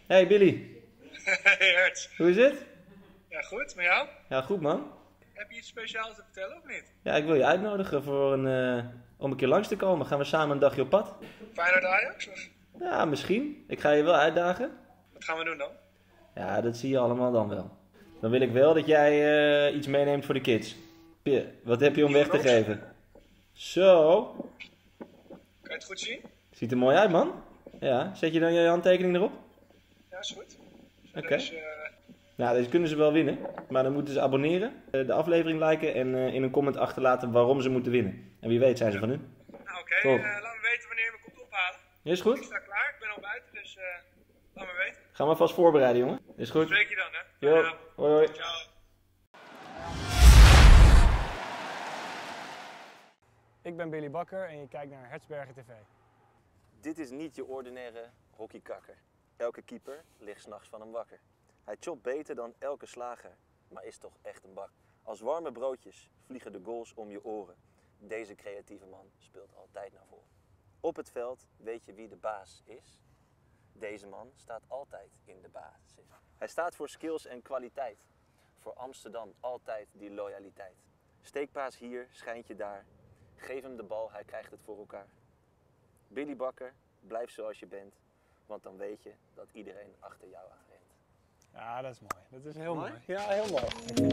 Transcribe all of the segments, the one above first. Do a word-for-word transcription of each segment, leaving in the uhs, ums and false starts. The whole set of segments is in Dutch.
Hey Billy. Hey Hertz. Hoe is het? Ja, goed. Met jou? Ja, goed man. Heb je iets speciaals te vertellen of niet? Ja, ik wil je uitnodigen voor een, uh, om een keer langs te komen. Gaan we samen een dagje op pad? Feyenoord Ajax? Of? Ja, misschien. Ik ga je wel uitdagen. Wat gaan we doen dan? Ja, dat zie je allemaal dan wel. Dan wil ik wel dat jij uh, iets meeneemt voor de kids. Pje, wat heb je om weg te geven? Zo. Kan je het goed zien? Ziet er mooi uit, man. Ja, zet je dan je handtekening erop? Ja, is goed. Oké. Okay. Dus, uh... Nou, deze kunnen ze wel winnen. Maar dan moeten ze abonneren, de aflevering liken en uh, in een comment achterlaten waarom ze moeten winnen. En wie weet zijn ze van hun. Nou, oké. Okay. Uh, laat me weten wanneer je me komt ophalen. Is goed? Ik sta klaar. Ik ben al buiten, dus uh, laat me weten. Gaan we vast voorbereiden, jongen. Is goed? Spreek je dan, hè? Jo. Ja. Hoi, hoi. Ciao. Ik ben Billy Bakker en je kijkt naar Hertzberger T V. Dit is niet je ordinaire hockeykakker. Elke keeper ligt 's nachts van hem wakker. Hij chopt beter dan elke slager, maar is toch echt een bak. Als warme broodjes vliegen de goals om je oren. Deze creatieve man speelt altijd naar voren. Op het veld weet je wie de baas is. Deze man staat altijd in de basis. Hij staat voor skills en kwaliteit. Voor Amsterdam altijd die loyaliteit. Steekpaas hier, schijntje daar. Geef hem de bal, hij krijgt het voor elkaar. Billy Bakker, blijf zoals je bent. Want dan weet je dat iedereen achter jou aan rent. Ja, dat is mooi. Dat is heel mooi. mooi. Ja, heel mooi.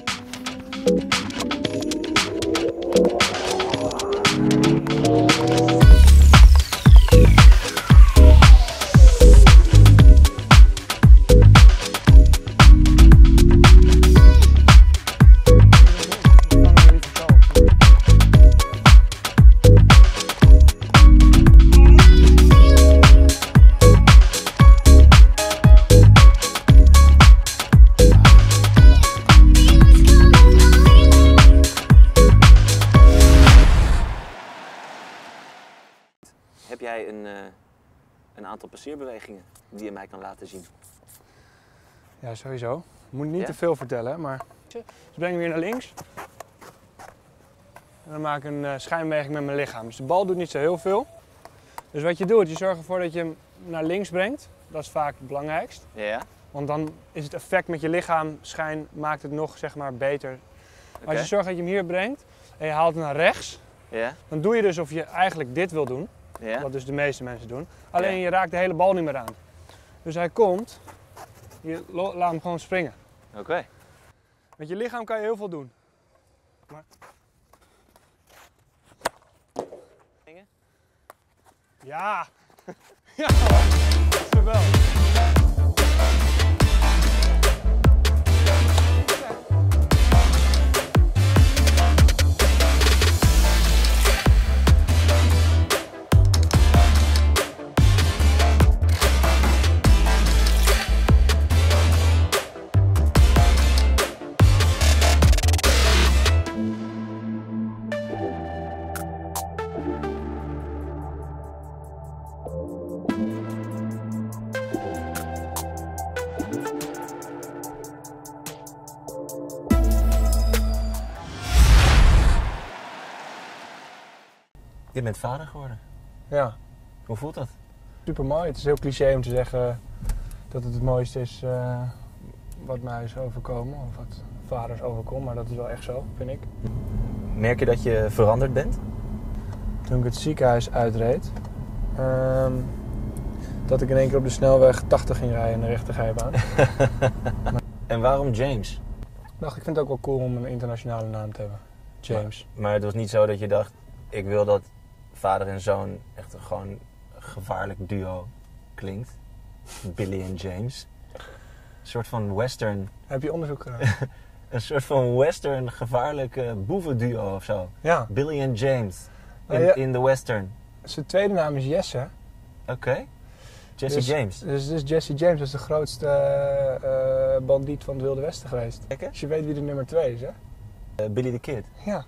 Heb jij een, uh, een aantal passeerbewegingen die je mij kan laten zien? Ja, sowieso. Ik moet niet ja? te veel vertellen, maar... Dus breng hem weer naar links. En dan maak ik een uh, schijnbeweging met mijn lichaam. Dus de bal doet niet zo heel veel. Dus wat je doet, je zorgt ervoor dat je hem naar links brengt. Dat is vaak het belangrijkst. Ja. Want dan is het effect met je lichaam, schijn, maakt het nog zeg maar beter. Okay. Als je zorgt dat je hem hier brengt en je haalt hem naar rechts, ja. dan doe je dus of je eigenlijk dit wil doen. Ja. Wat dus de meeste mensen doen. Alleen ja. je raakt de hele bal niet meer aan. Dus hij komt, je laat hem gewoon springen. Oké. Okay. Met je lichaam kan je heel veel doen. Maar... Ja! Ja! Dat is wel. Je bent vader geworden. Ja. Hoe voelt dat? Super mooi. Het is heel cliché om te zeggen dat het het mooiste is uh, wat mij is overkomen. Of wat vaders overkomt, maar dat is wel echt zo, vind ik. Merk je dat je veranderd bent? Toen ik het ziekenhuis uitreed, um, dat ik in één keer op de snelweg tachtig ging rijden in de rechterrijbaan. maar... En waarom James? Ik dacht, ik vind het ook wel cool om een internationale naam te hebben. James. Maar, maar het was niet zo dat je dacht, ik wil dat vader en zoon echt een gewoon gevaarlijk duo klinkt. Billy en James. Een soort van western... Heb je onderzoek gedaan? Een soort van western gevaarlijke boevenduo of zo. Ja. Billy en James. In, nou ja, in the western. Zijn tweede naam is Jesse. Oké. Okay. Jesse dus, James. Dus, dus Jesse James is de grootste uh, bandiet van het Wilde Westen geweest. Kijk, dus je weet wie de nummer twee is, hè? Uh, Billy the Kid. Ja.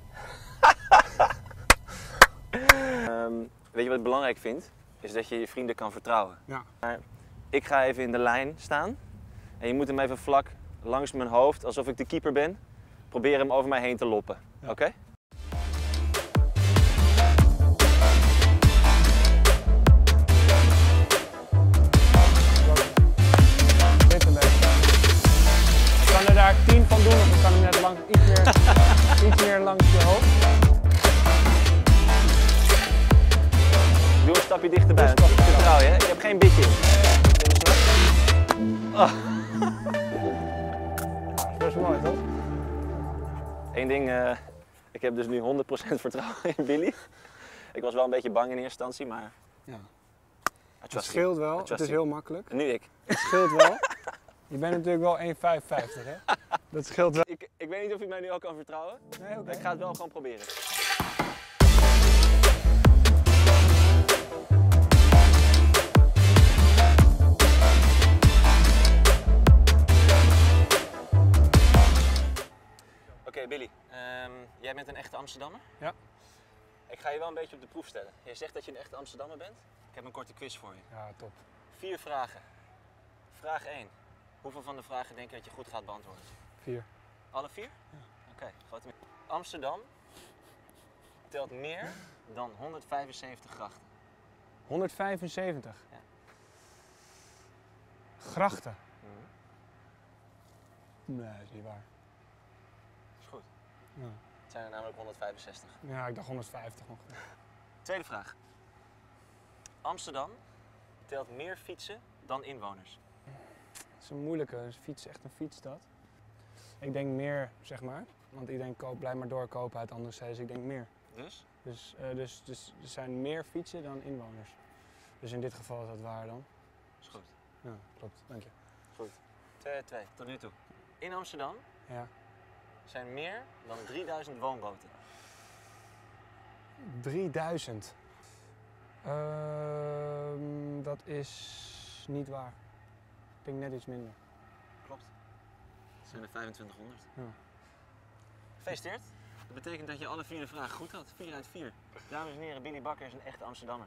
um, weet je wat ik belangrijk vind? Is dat je je vrienden kan vertrouwen. Ja. Maar ik ga even in de lijn staan. En je moet hem even vlak langs mijn hoofd, alsof ik de keeper ben. Probeer hem over mij heen te loppen. Ja. Oké? Okay? Dat is best mooi, toch? Eén ding, uh, ik heb dus nu honderd procent vertrouwen in Billy. Ik was wel een beetje bang in eerste instantie, maar... Ja. Het scheelt wel, het is heel makkelijk. En nu ik. Het scheelt wel. Je bent natuurlijk wel één komma vijfenvijftig, hè? Dat scheelt wel. Ik, ik weet niet of je mij nu al kan vertrouwen. Nee, oké. Ik ga het wel gewoon proberen. Oké, okay, Billy. Um, jij bent een echte Amsterdammer? Ja. Ik ga je wel een beetje op de proef stellen. Je zegt dat je een echte Amsterdammer bent. Ik heb een korte quiz voor je. Ja, top. Vier vragen. Vraag één. Hoeveel van de vragen denk je dat je goed gaat beantwoorden? Vier. Alle vier? Ja. Oké, okay, grote meer. Amsterdam telt meer dan honderdvijfenzeventig grachten. honderdvijfenzeventig? Ja. Grachten? Mm-hmm. Nee, dat is niet waar. Dat is goed. Ja. Het zijn er namelijk honderdvijfenzestig. Ja, ik dacht honderdvijftig ongeveer. Tweede vraag. Amsterdam telt meer fietsen dan inwoners. Dat is een moeilijke. Is fiets echt een fietsstad? Ik denk meer, zeg maar. Want iedereen koopt, blijf maar doorkopen uit andere steden. Dus ik denk meer. Dus? Dus, uh, dus, dus er zijn meer fietsen dan inwoners. Dus in dit geval is dat waar dan. Dat is goed. Ja, klopt. Dank je. Goed. Twee, twee. Tot nu toe. In Amsterdam ja. zijn meer dan drieduizend woonboten. drieduizend? Uh, dat is niet waar. Ik denk net iets minder. Klopt. Het zijn er vijfentwintighonderd. Ja. Gefeliciteerd. Dat betekent dat je alle vier de vragen goed had. vier uit vier. Dames en heren, Billy Bakker is een echte Amsterdammer.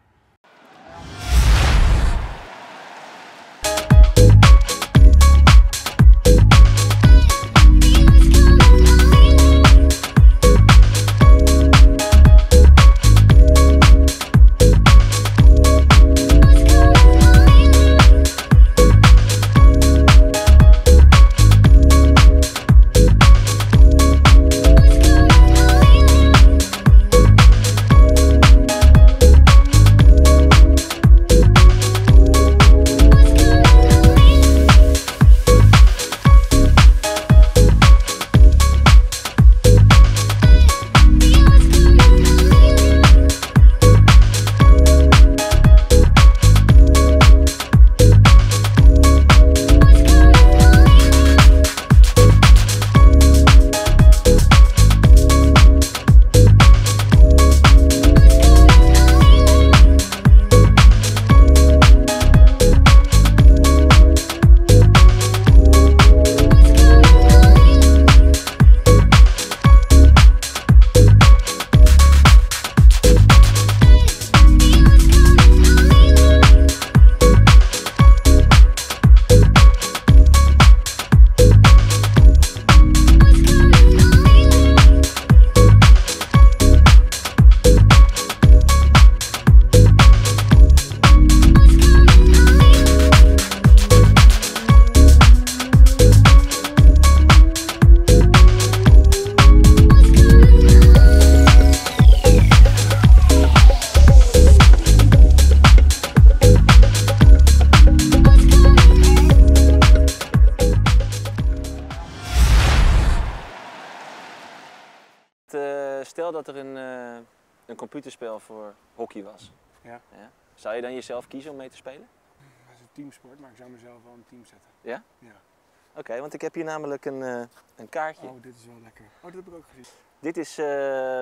Stel dat er een, uh, een computerspel voor hockey was. Ja. Ja. Zou je dan jezelf kiezen om mee te spelen? Dat is een teamsport, maar ik zou mezelf wel een team zetten. Ja? Ja. Oké, okay, want ik heb hier namelijk een, uh, een kaartje. Oh, dit is wel lekker. Oh, dat heb ik ook gezien. Dit is uh,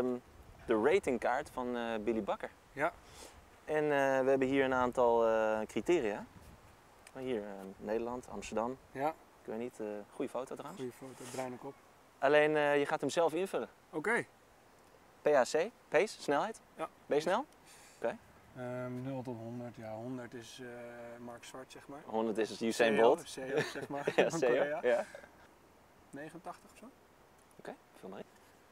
de ratingkaart van uh, Billy Bakker. Ja. En uh, we hebben hier een aantal uh, criteria. Hier, uh, Nederland, Amsterdam. Ja. Ik weet niet, uh, goede foto trouwens. Goede foto, bruine kop. Alleen uh, je gaat hem zelf invullen. Oké. Okay. P H C, pace, snelheid. Ja. Ben je snel? Oké. Okay. Um, nul tot honderd, ja, honderd is uh, Mark Zwart, zeg maar. honderd is Usain Bolt. C E O, zeg maar. Ja, C E O, ja. negenentachtig of zo. Oké, okay, vul maar in.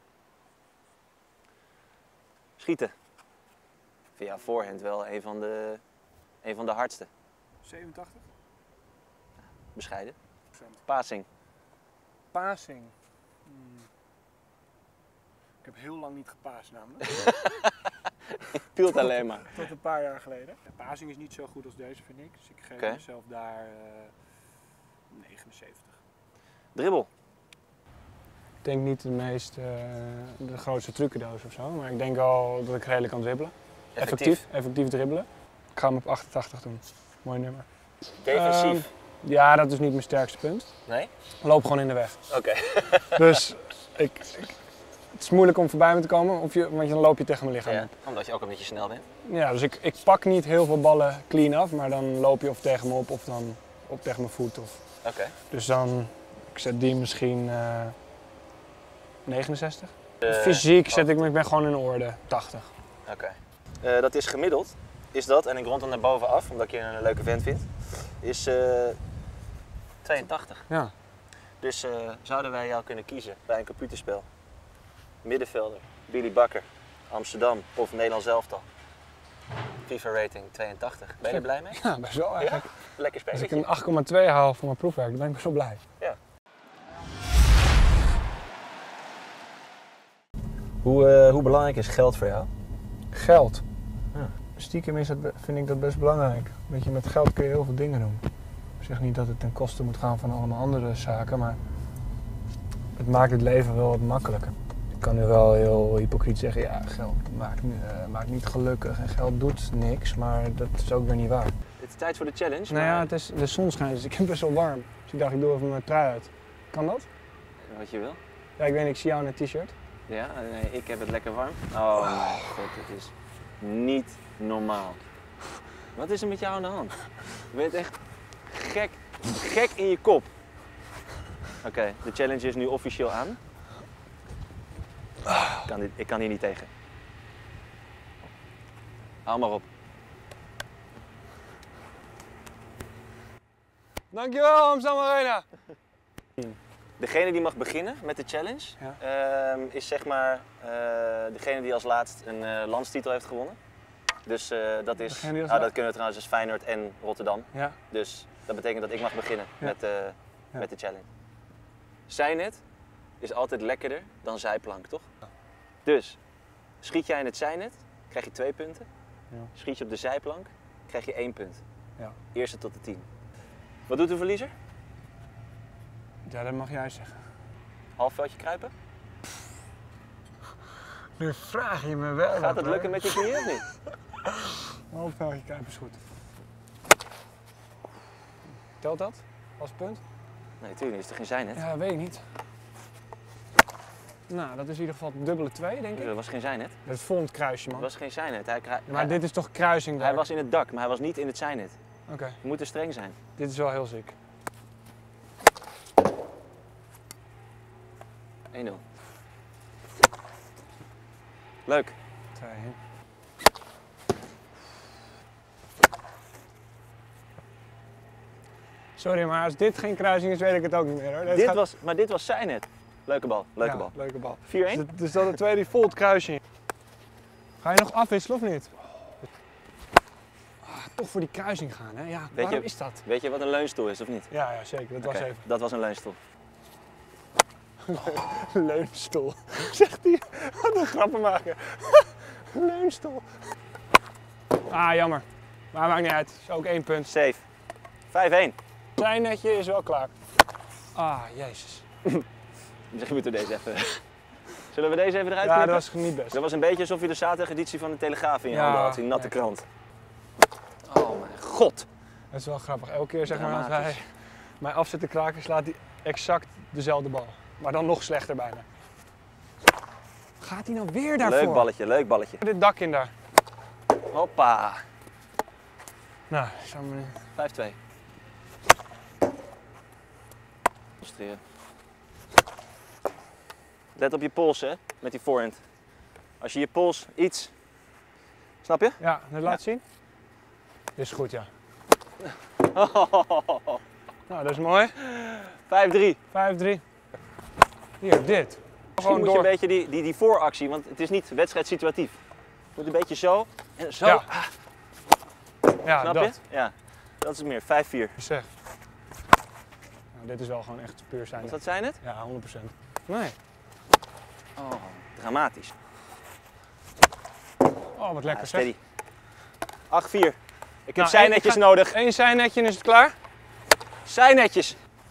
Schieten. Via voorhand wel een van de, een van de hardste. zevenentachtig. Ja, bescheiden. procent. Passing. Passing. Hmm. Ik heb heel lang niet gepaast namelijk. Pielt alleen maar. Tot een paar jaar geleden. De passing is niet zo goed als deze, vind ik. Dus ik geef okay. mezelf daar uh, negenenzeventig. Dribbel. Ik denk niet de meest, uh, de grootste trucendoos of zo, maar ik denk al dat ik redelijk kan dribbelen. Effectief. Effectief, effectief dribbelen. Ik ga hem op achtentachtig doen. Mooi nummer. Defensief. Um, ja, dat is niet mijn sterkste punt. Nee? Loop gewoon in de weg. Oké. Okay. Dus ik, ik, het is moeilijk om voorbij me te komen, of je, want dan loop je tegen mijn lichaam Ja, op. omdat je ook een beetje snel bent. Ja, dus ik, ik pak niet heel veel ballen clean af, maar dan loop je of tegen me op of dan op tegen mijn voet. Of... Oké. Okay. Dus dan, ik zet die misschien uh, negenenzestig. Uh, Fysiek zet ik me, ik ben gewoon in orde, tachtig. Oké. Okay. Uh, dat is gemiddeld, is dat, en ik rond hem naar boven af, omdat ik je een leuke vent vind, is uh, tweeëntachtig. Ja. Dus uh, zouden wij jou kunnen kiezen bij een computerspel? Middenvelder, Billy Bakker, Amsterdam of Nederlands elftal. FIFA rating tweeëntachtig. Ben je er blij mee? Ja, best wel eigenlijk. Ja? Lekker spelletje. Als ik een acht komma twee haal voor mijn proefwerk, dan ben ik best wel blij. Ja. Hoe, uh, hoe belangrijk is geld voor jou? Geld? Ja. Stiekem is dat, vind ik dat best belangrijk. Weet je, met geld kun je heel veel dingen doen. Ik zeg niet dat het ten koste moet gaan van allemaal andere zaken, maar het maakt het leven wel wat makkelijker. Ik kan nu wel heel hypocriet zeggen, ja, geld maakt, uh, maakt niet gelukkig en geld doet niks, maar dat is ook weer niet waar. Het is tijd voor de challenge. Nou ja, maar... het is, de zon schijnt, dus ik heb best wel warm. Dus ik dacht, ik doe even mijn trui uit. Kan dat? Wat je wil. Ja, ik weet niet, ik zie jou in een t-shirt. Ja, nee, ik heb het lekker warm. Oh mijn god, het is niet normaal. Wat is er met jou aan de hand? Je bent echt gek, gek in je kop. Oké, okay, de challenge is nu officieel aan. Ik kan, dit, ik kan hier niet tegen. Hou maar op. Dankjewel, Amsterdam Arena! Degene die mag beginnen met de challenge ja. uh, is zeg maar uh, degene die als laatst een uh, landstitel heeft gewonnen. Dus uh, dat is, nou, dat kunnen we trouwens als Feyenoord en Rotterdam. Ja. Dus dat betekent dat ik mag beginnen ja. met, uh, ja. met de challenge. Zijnet is altijd lekkerder dan zijplank, toch? Ja. Dus schiet jij in het zijnet, krijg je twee punten. Ja. Schiet je op de zijplank, krijg je één punt. Ja. Eerste tot de tien. Wat doet de verliezer? Ja, dat mag jij zeggen. Halfveldje kruipen? Nu vraag je me wel. Gaat het lukken met je knieën of niet? Halfveldje kruipen is goed. Telt dat als punt? Nee, tuurlijk is er geen zijnet. Ja, weet ik niet. Nou, dat is in ieder geval dubbele twee, denk ik. Dat was geen zijnet. Dat is vol het kruisje, man. Dat was geen zijnet. Hij kru... Maar hij... dit is toch kruising daar? Hij was in het dak, maar hij was niet in het zijnet. Oké. Okay. Je moet er streng zijn. Dit is wel heel ziek. één nul. Leuk. twee. Sorry, maar als dit geen kruising is, weet ik het ook niet meer hoor. Dit gaat... was, maar dit was zijnet. Leuke bal, leuke ja, bal. leuke bal. vier één? Dus, dus dat de tweede die vol het kruisje. Ga je nog afwisselen of niet? Ah, toch voor die kruising gaan, hè? Ja, weet waarom je, is dat? Weet je wat een leunstoel is of niet? Ja, ja zeker. Dat okay, was even. Dat was een leunstoel. Leunstoel. Zegt hij. Wat een grappenmaker. Leunstoel. Ah, jammer. Maar maakt niet uit. Is ook één punt. Safe. vijf één. Zijn netje is wel klaar. Ah, jezus. Misschien moeten we deze even... Zullen we deze even eruit ja, knippen? dat was niet best. Dat was een beetje alsof je de zaterdageditie van de Telegraaf in je ja, handen had, die natte ja. krant. Oh mijn god. Dat is wel grappig. Elke keer zeg maar als hij mij af zit te kraken, slaat hij exact dezelfde bal. Maar dan nog slechter bijna. Gaat hij nou weer daarvoor? Leuk balletje, leuk balletje. Dit dak in daar. Hoppa. Nou, zou maar... vijf twee. Concentreren. Let op je pols, hè, met die voorhand. Als je je pols iets... Snap je? Ja, dat laat ja. zien. Dit is goed, ja. Nou, dat is mooi. vijf drie. vijf drie. Hier, dit. Misschien moet door. je een beetje die, die, die vooractie, want het is niet wedstrijdsituatief. Je moet een beetje zo en zo. Ja, ja Snap dat. je? Ja, dat is meer. vijf vier. Zeg. Nou, dit is wel gewoon echt puur zijn. Was dat zijn het? Ja, honderd procent. Nee. Oh, dramatisch. Oh, wat lekker ja, zeg. Steady. acht vier. Ik heb nou, zijnetjes ga... nodig. Eén zijnetje en is het klaar? Zijnetjes.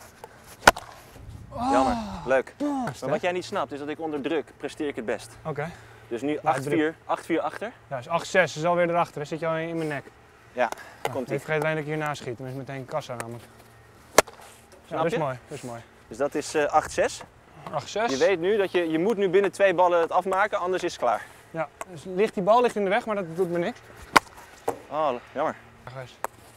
Oh. Jammer. Leuk. Oh, Maar wat jij niet snapt is dat ik onder druk presteer ik het best. Oké. Okay. Dus nu Ja, acht vier, acht vier achter. Ja, dus acht zes is alweer erachter. Dan zit je al in mijn nek. Ja, Ja, komt ik ie. vergeet alleen dat ik hierna schiet. Dan is het meteen kassa namelijk. Ja, dat is je? mooi. Dat is mooi. Dus dat is uh, acht zes. acht zes. Je weet nu dat je, je moet nu binnen twee ballen het afmaken, anders is het klaar. Ja, dus ligt die bal ligt in de weg, maar dat doet me niks. Oh, jammer. Ja, Gijs.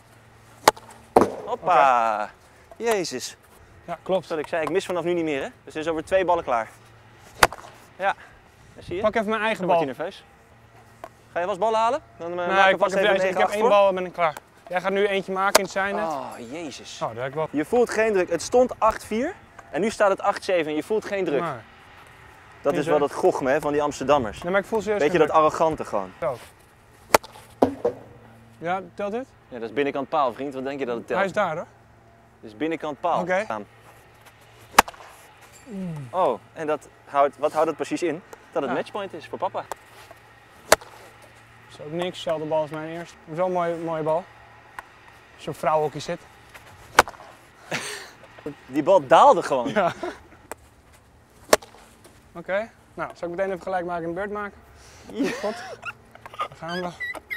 Hoppa. Okay. Jezus. Ja, klopt. Zoals ik zei, ik mis vanaf nu niet meer, hè? Dus er is over twee ballen klaar. Ja, dat zie je. Pak even mijn eigen Dan bal. word je nerveus. Ga je wel eens ballen halen? Dan uh, Nee, maken we ik, pak vast even even deze. Ik negen heb acht één voor. bal en ben ik klaar. Jij gaat nu eentje maken in het zijnet. Oh, jezus. Oh, dat heb ik wel. Je voelt geen druk. Het stond acht vier en nu staat het acht zeven en je voelt geen druk. Maar, Dat is wel dat gochme hè, van die Amsterdammers. nee, maar ik voel serieus Weet je, geen dat arrogante gewoon. druk. Ja, telt dit? Ja, dat is binnenkant paal, vriend. Wat denk je dat het telt? Hij is daar hoor. Dat is binnenkant paal. Oké. Gaan. Oh, en dat houdt, wat houdt het precies in? Dat het Ja. matchpoint is voor papa. Dat is ook niks. Zelfde bal als mijn eerste. Dat is wel een mooie, mooie bal. Als je op vrouwenhockey zit. Die bal daalde gewoon. Ja. Oké. Okay. Nou, zal ik meteen even gelijk maken en een beurt maken? Ja. God. Daar gaan we.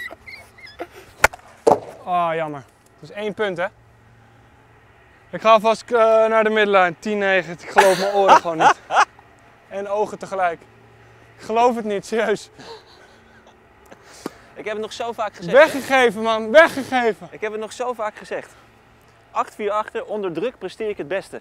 Oh, jammer. Dat is één punt, hè? Ik ga alvast uh, naar de middenlijn. tien negen. Ik geloof mijn oren gewoon niet. En ogen tegelijk. Ik geloof het niet, serieus. Ik heb het nog zo vaak gezegd. Weggegeven, man. Weggegeven. Ik heb het nog zo vaak gezegd. acht vier achter, onder druk presteer ik het beste.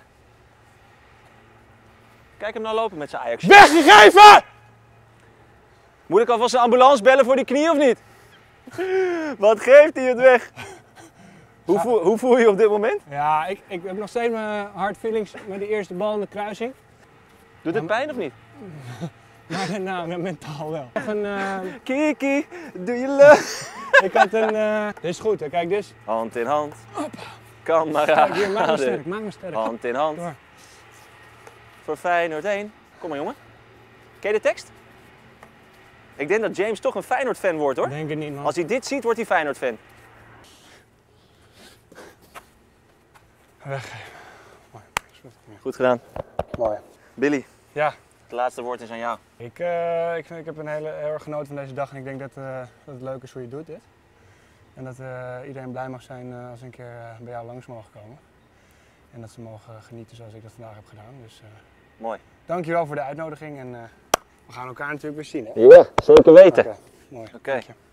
Kijk hem nou lopen met zijn Ajax. Weggegeven! Moet ik alvast een ambulance bellen voor die knie of niet? Wat geeft hij het weg? Hoe voel, hoe voel je je op dit moment? Ja, ik, ik heb nog steeds mijn hard feelings met die eerste bal in de kruising. Doet het pijn of niet? Maar nou, mentaal wel. Nog een, uh, Kiki, doe je leuk? ik had een... Uh, dit is goed, hè. Kijk, dit is... Hand in hand. Kijk, Kameraden. hier, maak me sterk, maak me sterk. Hand in hand. Door. Voor Feyenoord één. Kom maar jongen. Ken je de tekst? Ik denk dat James toch een Feyenoord fan wordt hoor. Ik denk het niet, man. Als hij dit ziet, wordt hij Feyenoord fan. Weggeven. Mooi. Goed gedaan. Mooi. Billy, Ja. het laatste woord is aan jou. Ik, uh, ik, vind, ik heb een hele, heel erg genoten van deze dag en ik denk dat, uh, dat het leuk is hoe je het doet dit. En dat uh, iedereen blij mag zijn uh, als ze een keer uh, bij jou langs mogen komen. En dat ze mogen genieten zoals ik dat vandaag heb gedaan. Dus uh, Mooi. dankjewel voor de uitnodiging en uh, we gaan elkaar natuurlijk weer zien. Hè? Ja, zeker weten. Okay. Mooi. Oké. Dank je.